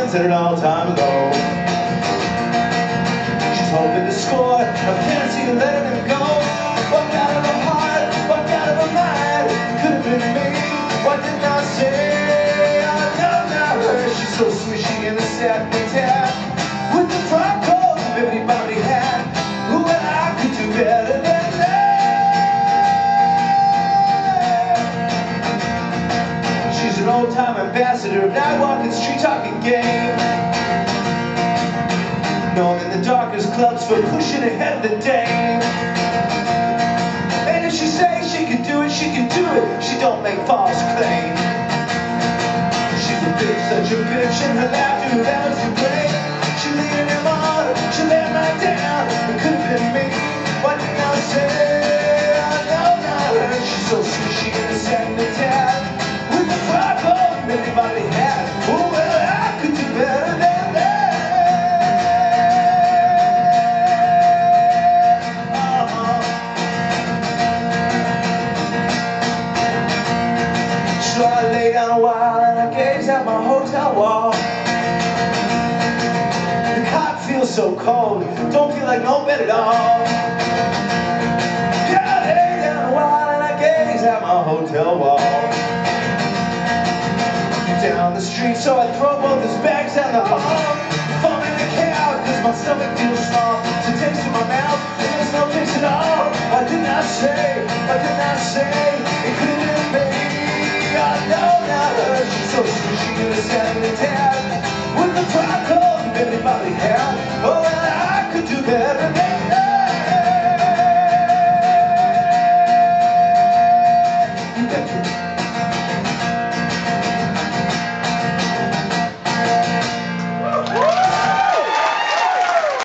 friends at an all-time low. She's hoping to score, I can't see her letting him go. Walked out of her heart, walked out of her mind. Could have been me, why didn't I say? I know not her, she's so swishy in the satin tab. With the front clothes of everybody had. Who and I could do better than that? She's an old-time ambassador of night walking, street talking game. Known in the darkest clubs for pushing ahead of the day. And if she says she can do it, she can do it. She don't make false claims. She's a bitch, such a bitch, and her laughter was too great. She leading him on, she let him right down. It could have been me, why didn't I say? I know not her, she's so swishy in the satin tab. With the front clothes everybody had. Oh well, I could do better than that. So I lay down a while and I gaze at my hotel wall. The cot feels so cold, don't feel like no bed at all. Yeah, I lay down a while and I gaze at my hotel wall. Down the street, so I throw both his bags down the hall. Falling in the cab, cause my stomach feels small. It's a taste in my mouth, and there's no taste at all. Why didn't I say, why didn't I say? It could have been me. I know not her, she's so swishy in the satin tab. With the front clothes everybody had. Oh, well, I could do better than